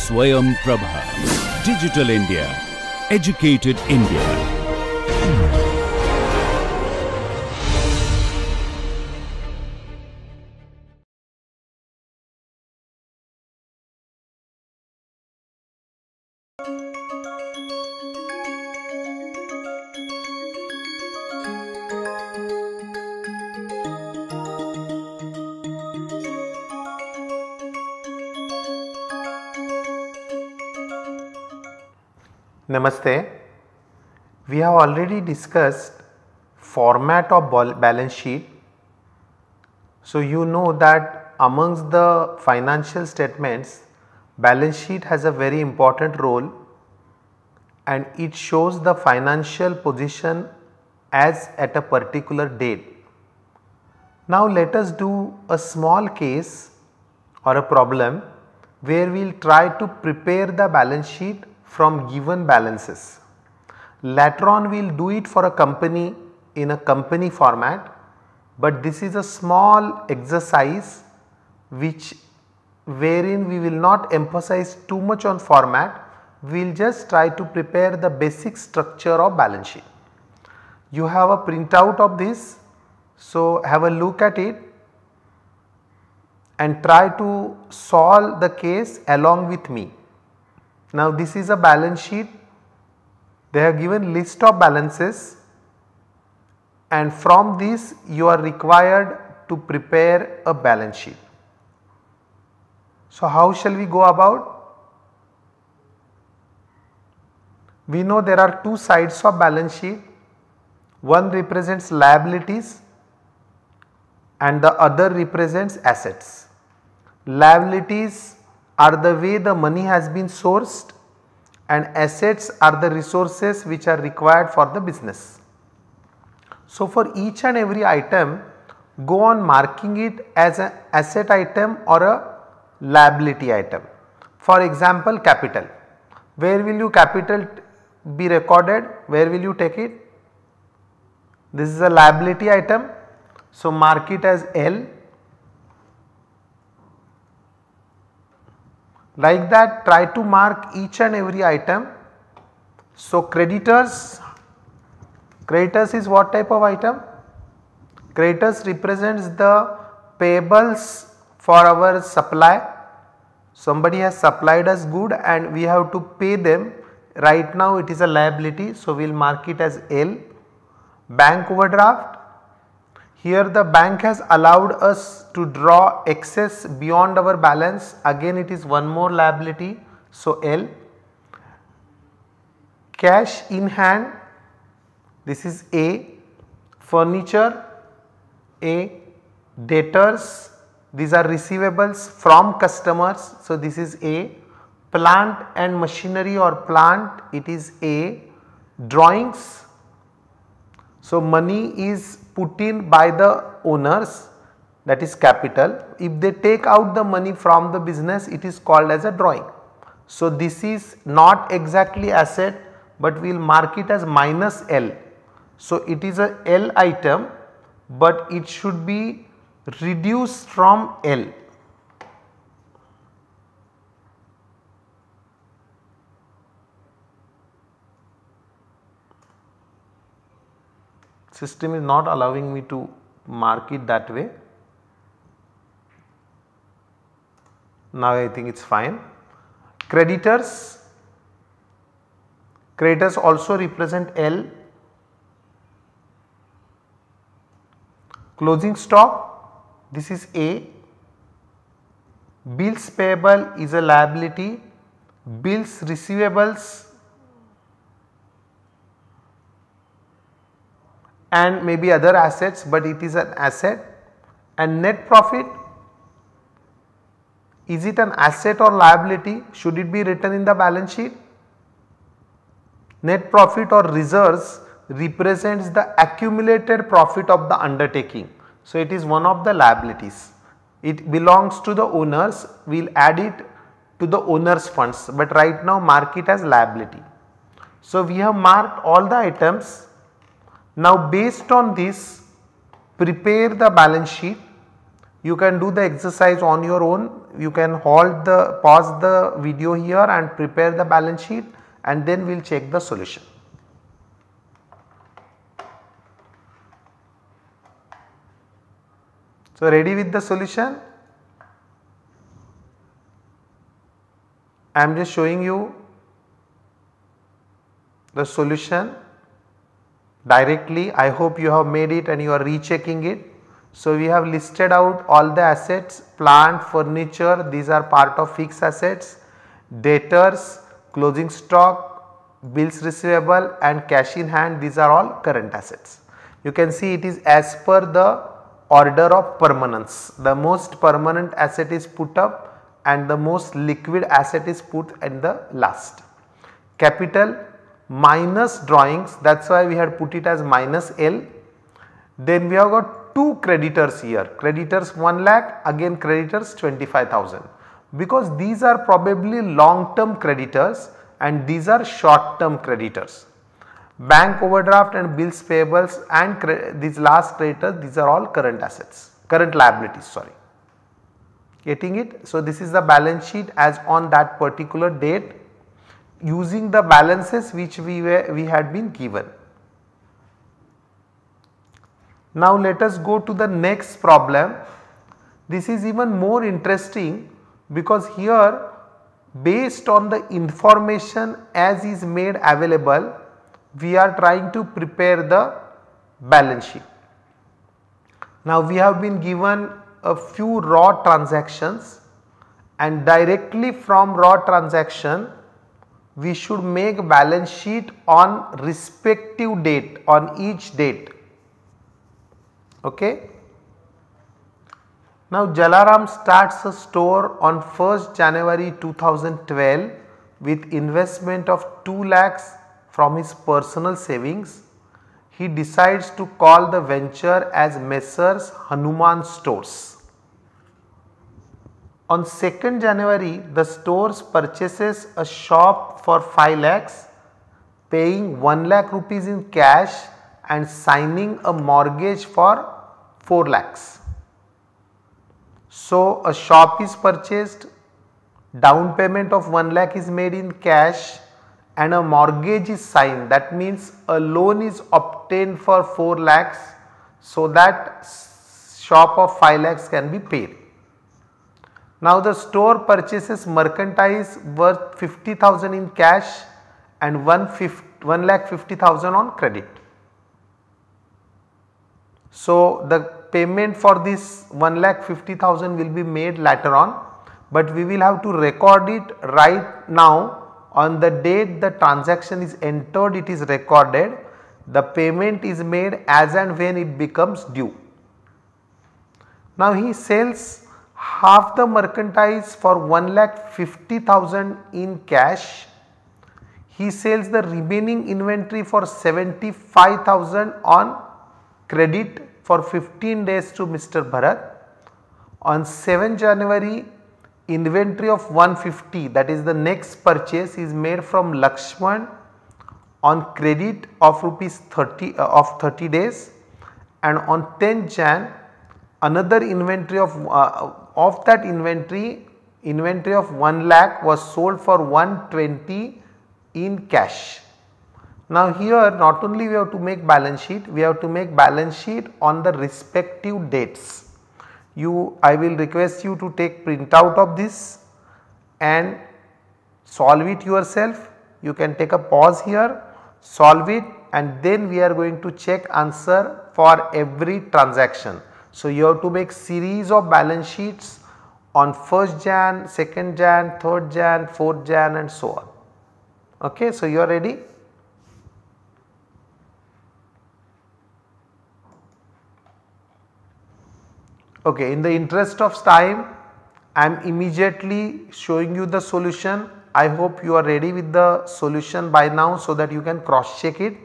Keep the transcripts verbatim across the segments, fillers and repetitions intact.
Swayam Prabha. Digital India. Educated India. Namaste. We have already discussed format of balance sheet. So, you know that amongst the financial statements, balance sheet has a very important role and it shows the financial position as at a particular date. Now, let us do a small case or a problem where we will try to prepare the balance sheet from given balances. Later on we will do it for a company in a company format, but this is a small exercise which wherein we will not emphasize too much on format, we will just try to prepare the basic structure of balance sheet. You have a printout of this, so have a look at it and try to solve the case along with me. Now, this is a balance sheet. They have given list of balances and from this you are required to prepare a balance sheet. So, how shall we go about? We know there are two sides of balance sheet. One represents liabilities and the other represents assets. Liabilities are the way the money has been sourced and assets are the resources which are required for the business. So, for each and every item go on marking it as an asset item or a liability item. For example, capital. Where will you capital be recorded? Where will you take it? This is a liability item. So, mark it as L. Like that, try to mark each and every item. So, creditors, creditors is what type of item? Creditors represents the payables for our supply. Somebody has supplied us good and we have to pay them. Right now it is a liability, so we will mark it as L. Bank overdraft. Here the bank has allowed us to draw excess beyond our balance, again it is one more liability, so L. Cash in hand, this is A. Furniture, A. Debtors, these are receivables from customers, so this is A. Plant and machinery or plant, it is A. Drawings, so money is put in by the owners, that is capital. If they take out the money from the business, it is called as a drawing. So, this is not exactly asset, but we will mark it as minus L. So, it is a L item, but it should be reduced from L. System is not allowing me to mark it that way. Now I think it is fine. Creditors, creditors also represent L. Closing stock, this is A. Bills payable is a liability. Bills receivables and maybe other assets, but it is an asset. And net profit, is it an asset or liability? Should it be written in the balance sheet? Net profit or reserves represents the accumulated profit of the undertaking. So, it is one of the liabilities. It belongs to the owners, we will add it to the owners funds, but right now mark it as liability. So, we have marked all the items. Now, based on this, prepare the balance sheet You can do the exercise on your own. You can halt the pause the video here and prepare the balance sheet, and then we will check the solution. So, ready with the solution? I am just showing you the solution directly. I hope you have made it and you are rechecking it. So, we have listed out all the assets, plant, furniture, these are part of fixed assets, debtors, closing stock, bills receivable and cash in hand, these are all current assets. You can see it is as per the order of permanence. The most permanent asset is put up and the most liquid asset is put at the last. Capital minus drawings, that is why we had put it as minus L. Then we have got two creditors here, creditors one lakh, again creditors twenty-five thousand, because these are probably long term creditors and these are short term creditors. Bank overdraft and bills payables and these last creditors, these are all current assets, current liabilities, sorry. Getting it? So, this is the balance sheet as on that particular date using the balances which we were we had been given. Now, let us go to the next problem. This is even more interesting because here based on the information as is made available, we are trying to prepare the balance sheet. Now, we have been given a few raw transactions and directly from raw transaction we should make balance sheet on respective date, on each date. Okay. Now, Jalaram starts a store on first January two thousand twelve with investment of two lakhs from his personal savings. He decides to call the venture as Messrs Hanuman Stores. On second January, the stores purchases a shop for five lakhs, paying one lakh rupees in cash and signing a mortgage for four lakhs. So, a shop is purchased, down payment of one lakh is made in cash and a mortgage is signed. That means a loan is obtained for four lakhs so that shop of five lakhs can be paid. Now, the store purchases merchandise worth fifty thousand in cash and one lakh fifty thousand on credit. So, the payment for this one lakh fifty thousand will be made later on, but we will have to record it right now. On the date the transaction is entered, it is recorded, the payment is made as and when it becomes due. Now, he sells half the merchandise for one lakh fifty thousand in cash. He sells the remaining inventory for seventy-five thousand on credit for fifteen days to Mister Bharat. On seventh January, inventory of one hundred fifty, that is the next purchase, is made from Lakshman on credit of rupees thirty uh, of thirty days, and on tenth Jan another inventory of uh, of that inventory inventory of one lakh was sold for one hundred twenty in cash. Now, here not only we have to make balance sheet, we have to make balance sheet on the respective dates. You, I will request you to take printout of this and solve it yourself. You can take a pause here, solve it, and then we are going to check answer for every transaction. So, you have to make series of balance sheets on first Jan, second Jan, third Jan, fourth Jan and so on. Okay, so you are ready? Okay, in the interest of time, I am immediately showing you the solution. I hope you are ready with the solution by now so that you can cross check it.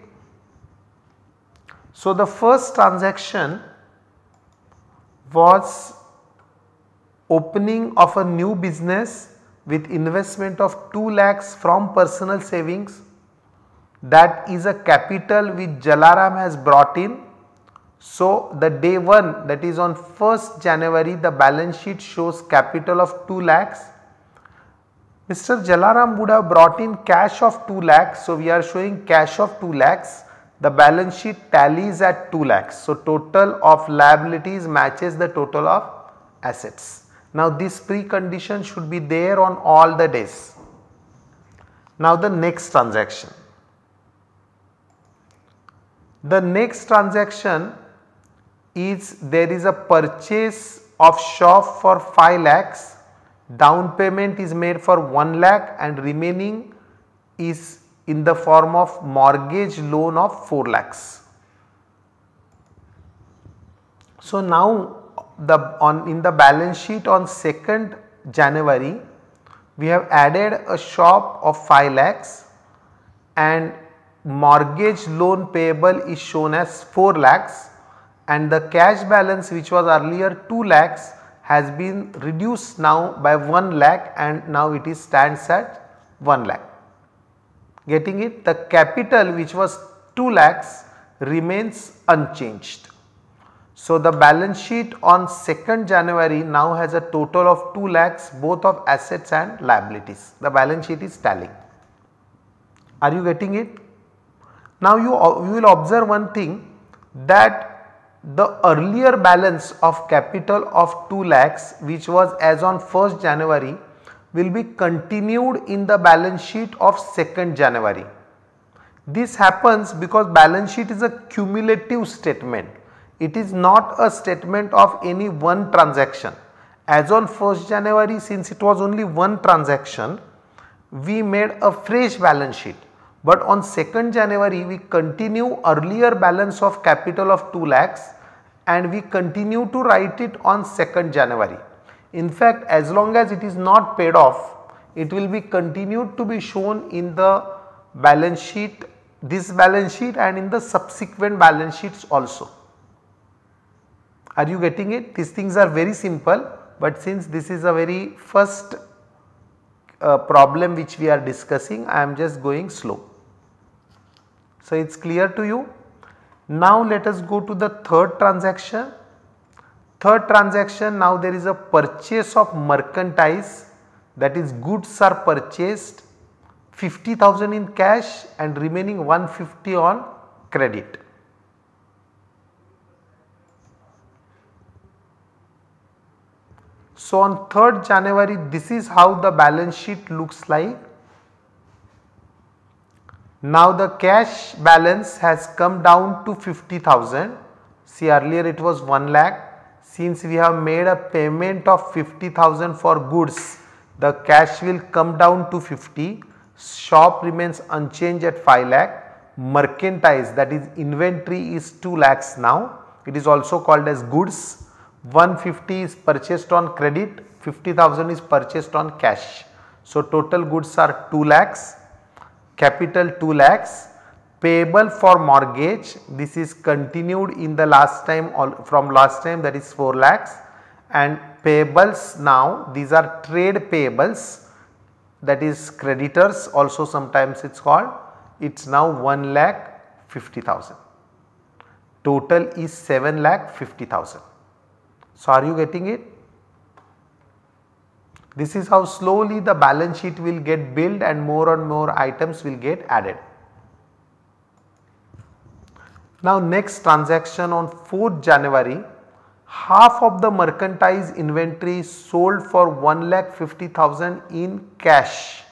So, the first transaction was opening of a new business with investment of two lakhs from personal savings. That is a capital which Jalaram has brought in. So the day one, that is on first January, the balance sheet shows capital of two lakhs. Mister Jalaram would have brought in cash of two lakhs. So we are showing cash of two lakhs. The balance sheet tallies at two lakhs. So total of liabilities matches the total of assets. Now this precondition should be there on all the days. Now the next transaction. The next transaction is there is a purchase of shop for five lakhs, down payment is made for one lakh and remaining is in the form of mortgage loan of four lakhs. So now the on in the balance sheet on second January we have added a shop of five lakhs and mortgage loan payable is shown as four lakhs, and the cash balance which was earlier two lakhs has been reduced now by one lakh and now it is stands at one lakh. Getting it? The capital which was two lakhs remains unchanged. So the balance sheet on second January now has a total of two lakhs both of assets and liabilities. The balance sheet is tallying. Are you getting it? Now you, you will observe one thing, that the earlier balance of capital of two lakhs which was as on first January will be continued in the balance sheet of second January. This happens because balance sheet is a cumulative statement. It is not a statement of any one transaction. As on first January, since it was only one transaction, we made a fresh balance sheet. But on second January, we continue earlier balance of capital of two lakhs and we continue to write it on second January. In fact, as long as it is not paid off, it will be continued to be shown in the balance sheet, this balance sheet and in the subsequent balance sheets also. Are you getting it? These things are very simple, but since this is a very first uh, problem which we are discussing, I am just going slow. So it is clear to you. Now let us go to the third transaction. Third transaction, now there is a purchase of merchandise, that is goods are purchased, fifty thousand in cash and remaining one hundred fifty on credit. So on third January, this is how the balance sheet looks like. Now the cash balance has come down to fifty thousand. See, earlier it was one lakh. Since we have made a payment of fifty thousand for goods, the cash will come down to fifty. Shop remains unchanged at five lakh. Merchandise, that is inventory, is two lakhs now. It is also called as goods. one hundred fifty is purchased on credit, fifty thousand is purchased on cash. So total goods are two lakhs, capital two lakhs, payable for mortgage, this is continued in the last time from last time, that is four lakhs, and payables now, these are trade payables, that is creditors also sometimes it is called, it is now one lakh fifty thousand. Total is seven lakh fifty thousand. So are you getting it? This is how slowly the balance sheet will get built and more and more items will get added. Now next transaction on fourth January, half of the merchandise inventory is sold for one lakh fifty thousand in cash.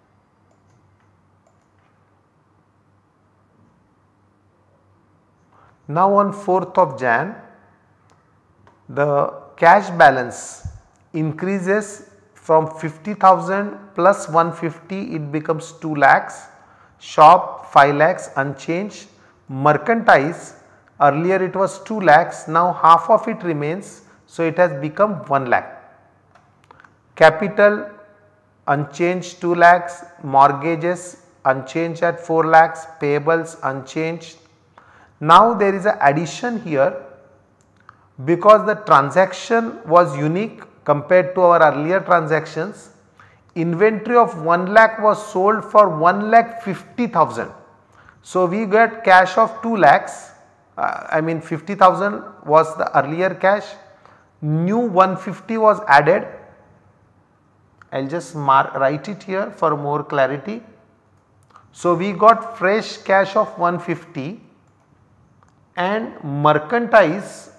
Now on fourth of January, the cash balance increases from fifty thousand plus one hundred fifty, it becomes two lakhs, shop five lakhs unchanged, merchandise earlier it was two lakhs, now half of it remains, so it has become one lakh. Capital unchanged two lakhs, mortgages unchanged at four lakhs, payables unchanged. Now there is an addition here. Because the transaction was unique compared to our earlier transactions, inventory of one lakh was sold for one lakh fifty thousand. So we get cash of two lakhs, uh, I mean fifty thousand was the earlier cash, new one fifty was added. I will just mark, write it here for more clarity. So, we got fresh cash of one fifty and merchandise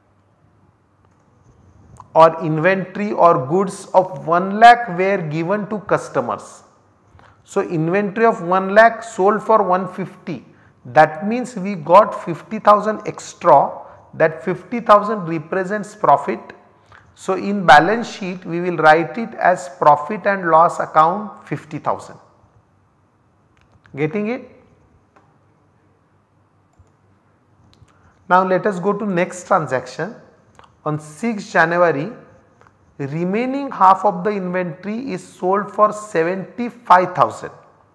or inventory or goods of one lakh were given to customers. So, inventory of one lakh sold for one fifty, that means we got fifty thousand extra, that fifty thousand represents profit. So, in balance sheet we will write it as profit and loss account fifty thousand. Getting it? Now, let us go to next transaction. On sixth January, remaining half of the inventory is sold for seventy-five thousand.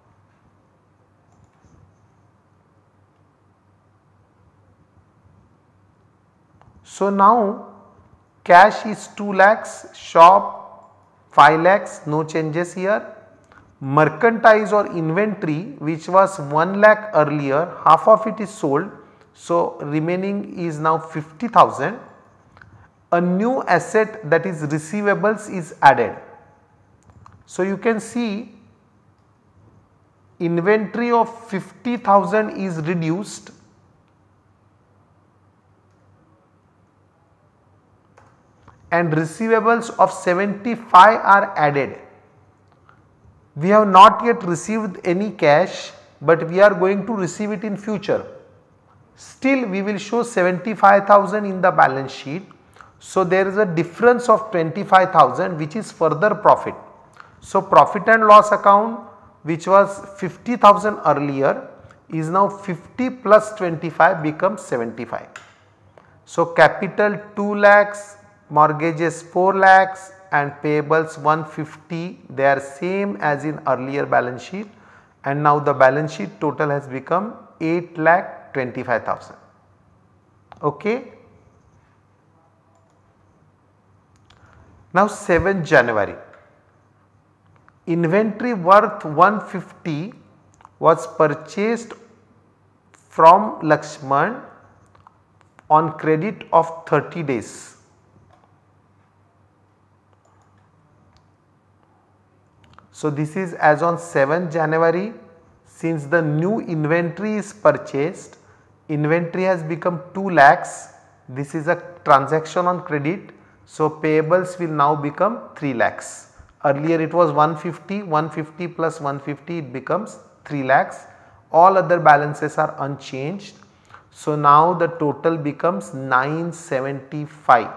So, now cash is two lakhs, shop five lakhs, no changes here. Merchandise or inventory which was one lakh earlier, half of it is sold. So, remaining is now fifty thousand. A new asset, that is receivables, is added. So, you can see inventory of fifty thousand is reduced and receivables of seventy-five are added. We have not yet received any cash, but we are going to receive it in future. Still we will show seventy-five thousand in the balance sheet. So, there is a difference of twenty-five thousand which is further profit. So, profit and loss account which was fifty thousand earlier is now fifty plus twenty-five becomes seventy-five. So, capital two lakhs, mortgages four lakhs and payables one fifty, they are same as in earlier balance sheet, and now the balance sheet total has become eight lakh twenty-five thousand. Okay. Now, seventh January, inventory worth one fifty was purchased from Lakshman on credit of thirty days. So, this is as on seventh January. Since the new inventory is purchased, inventory has become two lakhs, this is a transaction on credit. So, payables will now become three lakhs. Earlier it was one fifty, one fifty plus one fifty, it becomes three lakhs. All other balances are unchanged. So, now the total becomes nine seventy-five.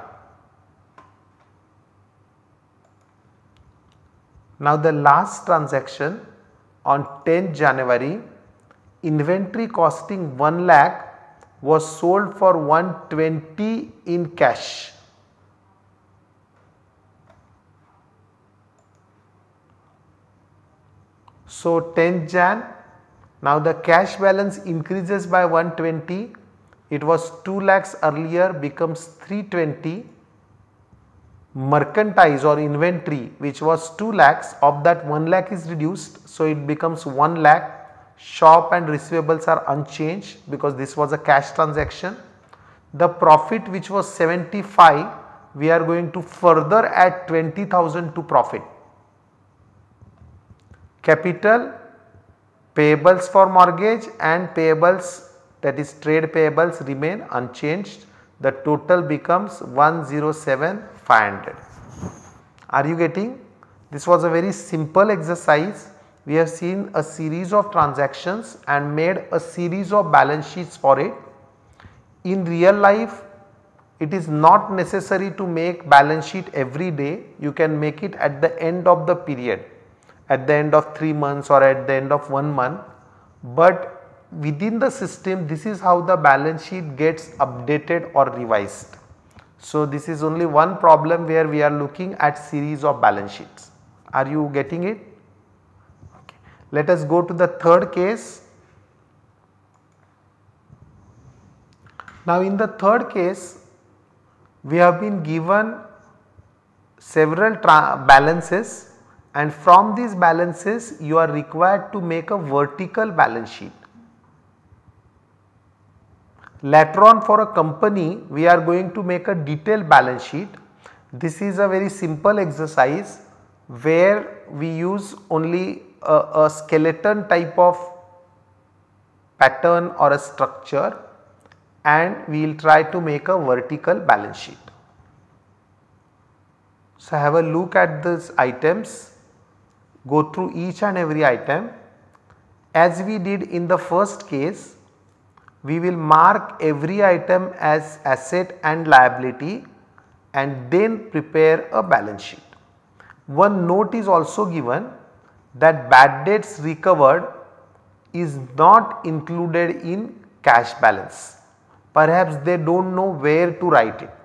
Now, the last transaction on tenth January, inventory costing one lakh was sold for one twenty in cash. So, tenth Jan, now the cash balance increases by one twenty, it was two lakhs earlier becomes three twenty. Merchandise or inventory which was two lakhs, of that one lakh is reduced. So, it becomes one lakh. Shop and receivables are unchanged because this was a cash transaction. The profit which was seventy-five, we are going to further add twenty thousand to profit. Capital, payables for mortgage and payables, that is trade payables, remain unchanged. The total becomes one hundred seven thousand five hundred. Are you getting? This was a very simple exercise. We have seen a series of transactions and made a series of balance sheets for it. In real life, it is not necessary to make balance sheet every day. You can make it at the end of the period, at the end of three months or at the end of one month. But within the system, this is how the balance sheet gets updated or revised. So, this is only one problem where we are looking at series of balance sheets. Are you getting it? Okay. Let us go to the third case. Now, in the third case, we have been given several balances, and from these balances you are required to make a vertical balance sheet. Later on, for a company, we are going to make a detailed balance sheet. This is a very simple exercise where we use only a, a skeleton type of pattern or a structure, and we will try to make a vertical balance sheet. So, have a look at these items, go through each and every item. As we did in the first case, we will mark every item as asset and liability and then prepare a balance sheet. One note is also given that bad debts recovered is not included in cash balance. Perhaps they do not know where to write it.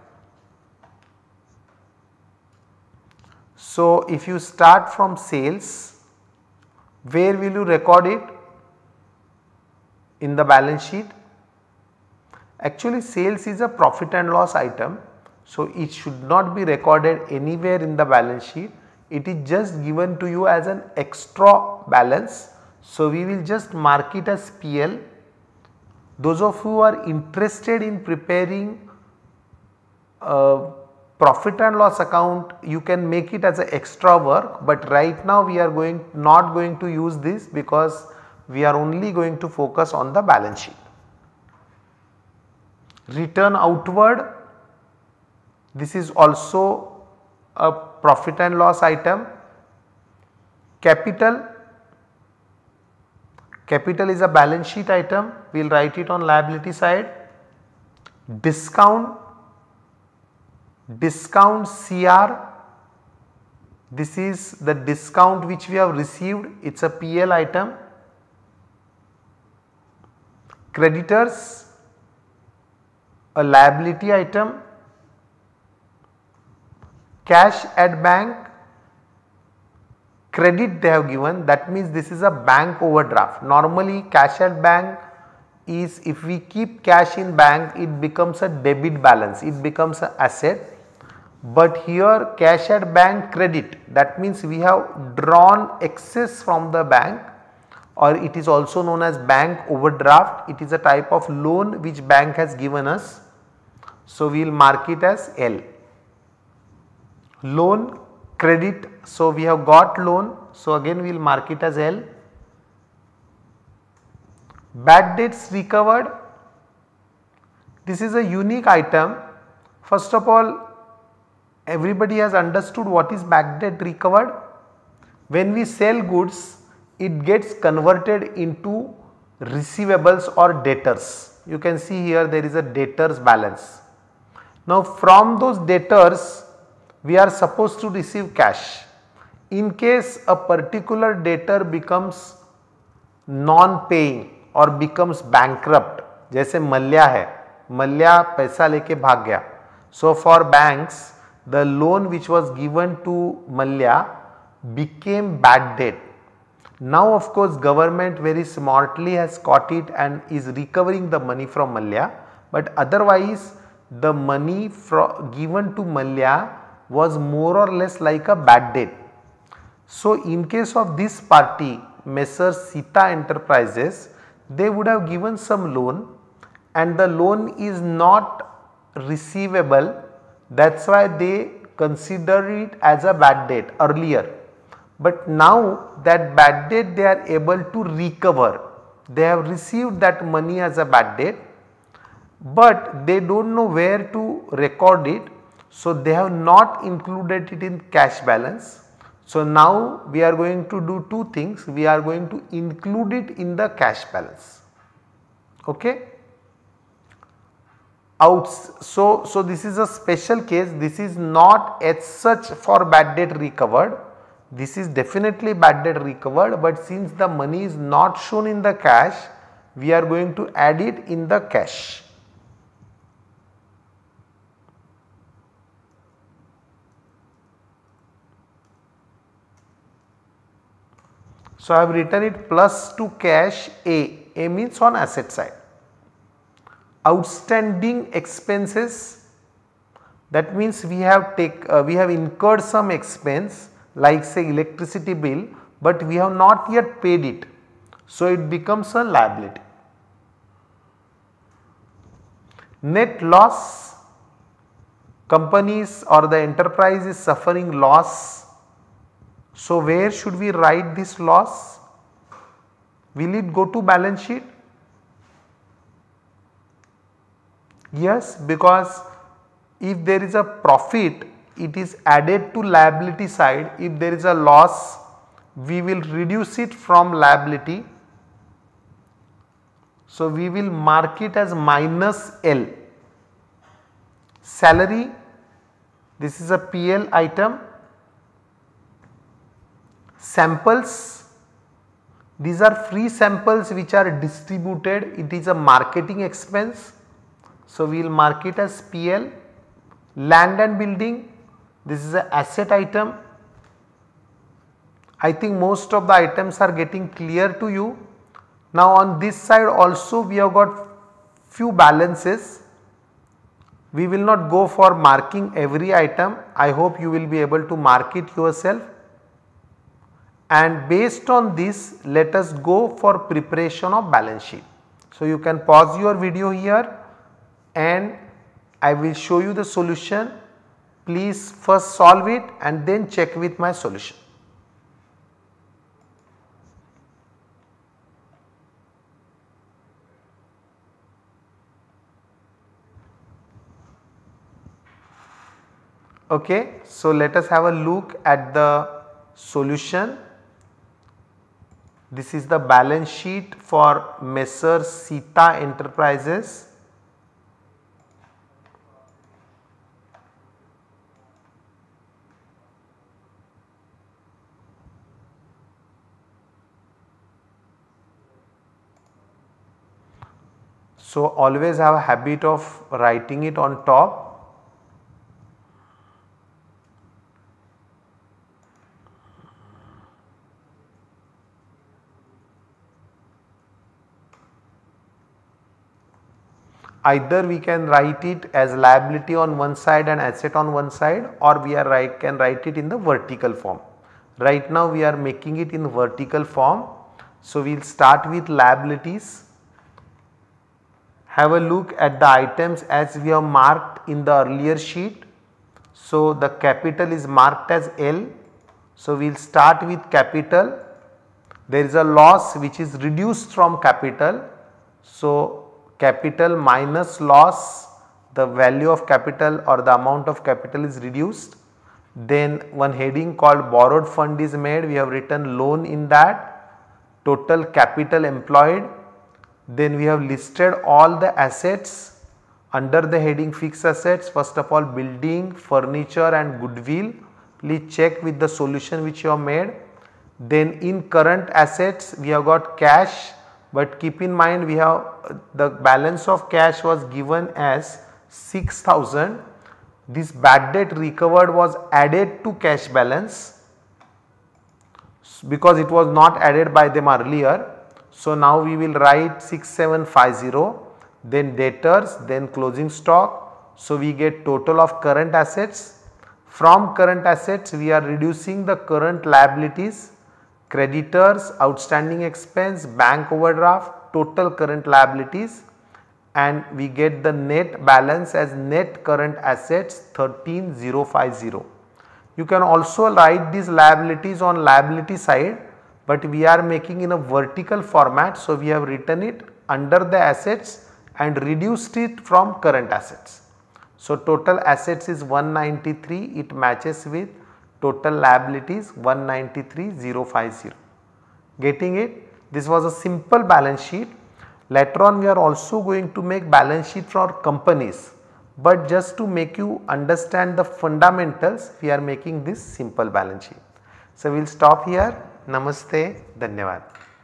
So, if you start from sales, where will you record it? In the balance sheet. Actually, sales is a profit and loss item, so it should not be recorded anywhere in the balance sheet. It is just given to you as an extra balance. So, we will just mark it as P L. Those of you who are interested in preparing a profit and loss account, you can make it as an extra work, but right now we are going not going to use this because we are only going to focus on the balance sheet. Return outward, this is also a profit and loss item. Capital, capital is a balance sheet item, we will write it on liability side. Discount, discount C R, this is the discount which we have received, it is a P L item. Creditors, a liability item. Cash at bank, credit they have given, that means this is a bank overdraft. Normally cash at bank is, if we keep cash in bank, it becomes a debit balance, it becomes an asset. But here cash at bank credit, that means we have drawn excess from the bank, or it is also known as bank overdraft. It is a type of loan which bank has given us. So, we will mark it as L. Loan, credit, so we have got loan, so again we will mark it as L. Bad debts recovered, this is a unique item. First of all, everybody has understood what is bad debt recovered. When we sell goods, it gets converted into receivables or debtors. You can see here there is a debtors balance. Now, from those debtors, we are supposed to receive cash. In case a particular debtor becomes non-paying or becomes bankrupt, जैसे मल्ल्या है, मल्ल्या पैसा लेके भाग गया. So, for banks, the loan which was given to Mallya became bad debt. Now, of course, government very smartly has caught it and is recovering the money from Mallya, but otherwise the money given to Mallya was more or less like a bad debt. So, in case of this party, Messrs Sita Enterprises, they would have given some loan and the loan is not receivable, that is why they consider it as a bad debt earlier. But now that bad debt they are able to recover, they have received that money as a bad debt, but they do not know where to record it. So, they have not included it in cash balance. So, now we are going to do two things, we are going to include it in the cash balance. Okay. Outs so, so this is a special case, this is not as such for bad debt recovered, this is definitely bad debt recovered, but since the money is not shown in the cash, we are going to add it in the cash. So, I have written it plus to cash A, A means on asset side. Outstanding expenses, that means we have take uh, we have incurred some expense like say electricity bill, but we have not yet paid it. So, it becomes a liability. net loss, companies or the enterprise is suffering loss. So where should we write this loss? Will it go to balance sheet? Yes, because if there is a profit, it is added to liability side. If there is a loss, we will reduce it from liability. So we will mark it as minus L. Salary, this is a P L item. Samples, these are free samples which are distributed, it is a marketing expense. So we will mark it as P L. Land and building, this is an asset item. I think most of the items are getting clear to you. Now on this side also we have got few balances. We will not go for marking every item. I hope you will be able to mark it yourself. And based on this, let us go for preparation of balance sheet. So you can pause your video here and I will show you the solution. Please first solve it and then check with my solution. Okay, so let us have a look at the solution. This is the balance sheet for Messrs Sita Enterprises. So always have a habit of writing it on top. Either we can write it as liability on one side and asset on one side, or we are right can write it in the vertical form. Right now we are making it in vertical form. So we will start with liabilities. Have a look at the items as we have marked in the earlier sheet. So the capital is marked as L. So we will start with capital. There is a loss which is reduced from capital. So capital minus loss, the value of capital or the amount of capital is reduced. Then one heading called borrowed fund is made. We have written loan in that. Total capital employed. Then we have listed all the assets under the heading fixed assets. First of all, building, furniture and goodwill. Please check with the solution which you have made. Then in current assets we have got cash, but keep in mind we have the balance of cash was given as six thousand. This bad debt recovered was added to cash balance because it was not added by them earlier. So now we will write six seven five zero, then debtors, then closing stock. So we get total of current assets. From current assets we are reducing the current liabilities, creditors, outstanding expense, bank overdraft, total current liabilities, and we get the net balance as net current assets thirteen thousand fifty. You can also write these liabilities on liability side, but we are making in a vertical format. So we have written it under the assets and reduced it from current assets. So total assets is one ninety-three, it matches with total liabilities one ninety-three thousand fifty. Getting it? This was a simple balance sheet. Later on we are also going to make balance sheet for companies, but just to make you understand the fundamentals we are making this simple balance sheet. So we will stop here. Namaste, Dhanyavad.